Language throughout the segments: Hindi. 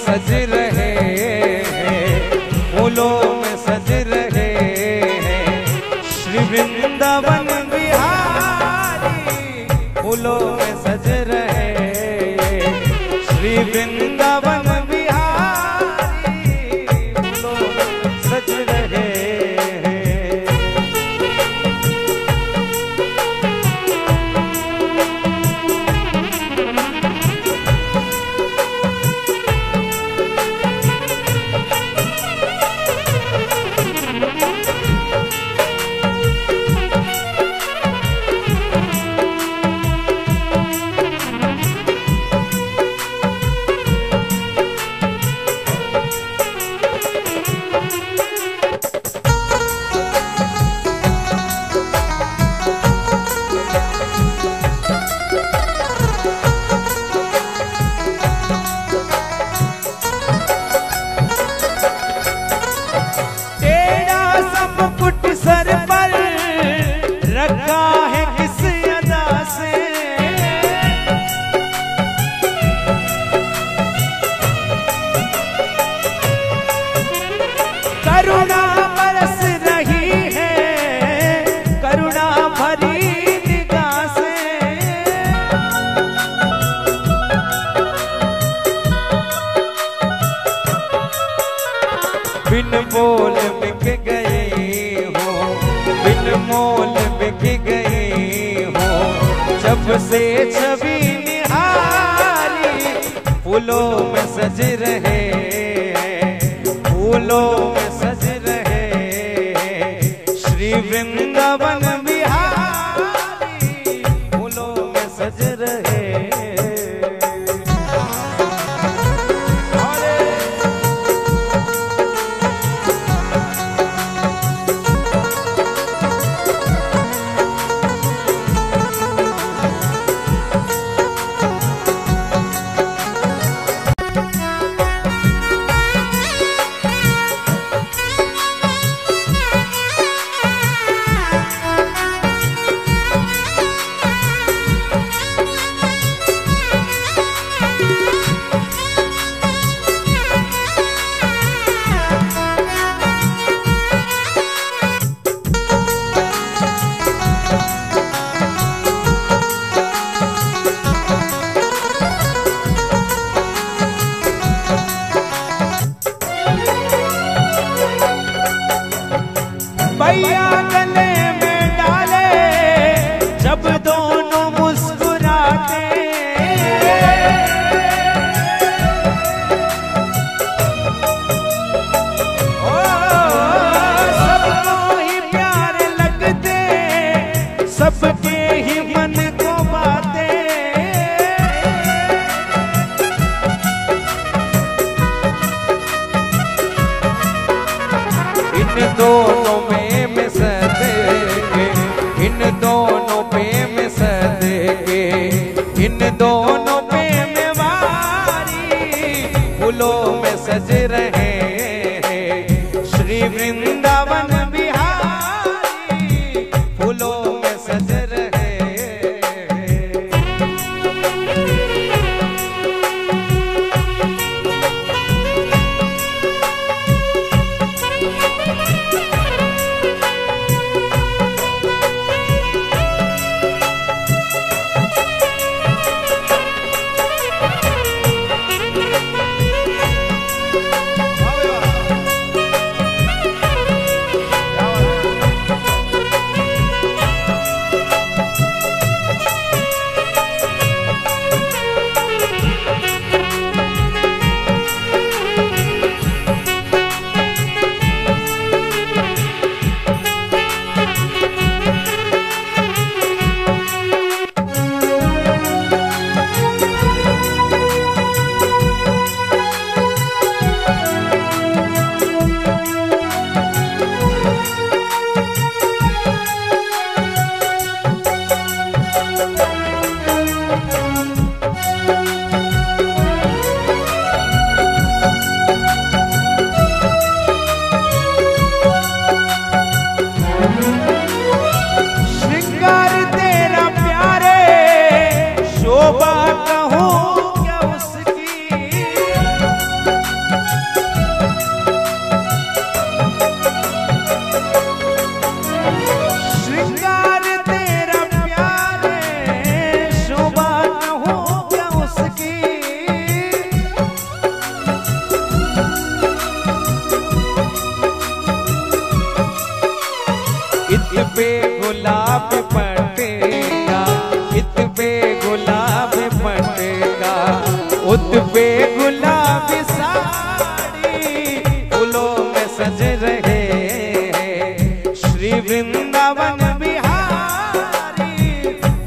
सज रहे हैं, फूलों में सज रहे हैं। श्री वृंदावन बिहारी फूलों में सज रहे हैं। श्री वृंदावन बिहारी फूलों में सज रहे हैं। करुणा बरस रही है, करुणा भरी निगाह से। बिन बोल बिक गई हो, बिन मोल बिक गई हो, जब से छवि निहारी फूलों में सज रहे हैं, फूलों में सज रहे हैं। श्री वृंदावन बिहारी फूलों में सज रहे हैं।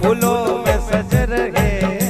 फूलों में सज रहे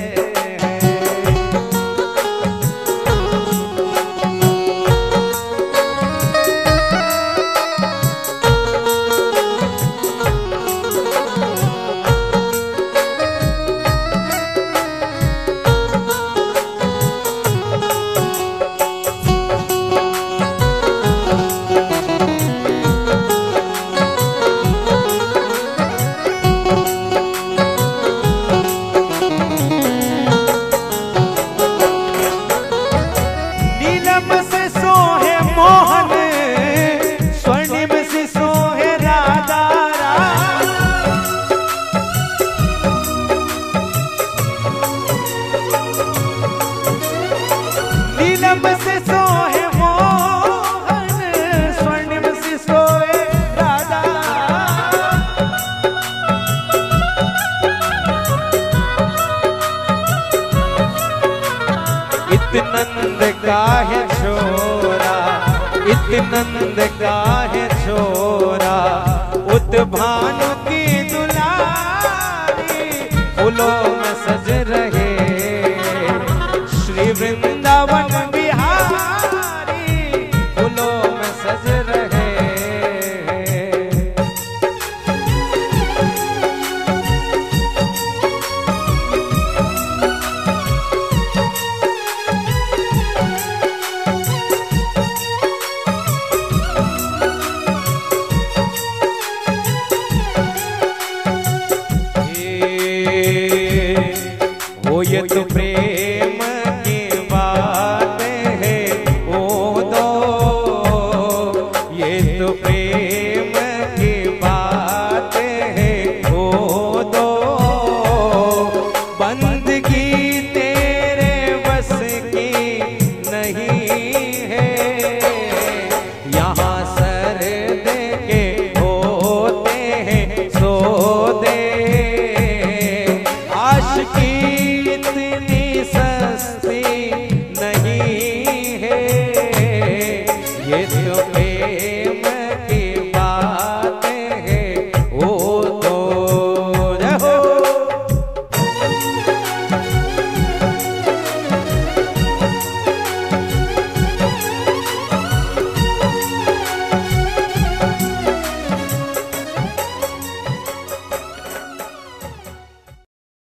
नंद का है छोरा, इत नंद का है छोरा, उत भानु की दुलारी फूलों में सज रहे श्री वृंदावन बिहारी फूलों में सज रहे। ये तो प्रेम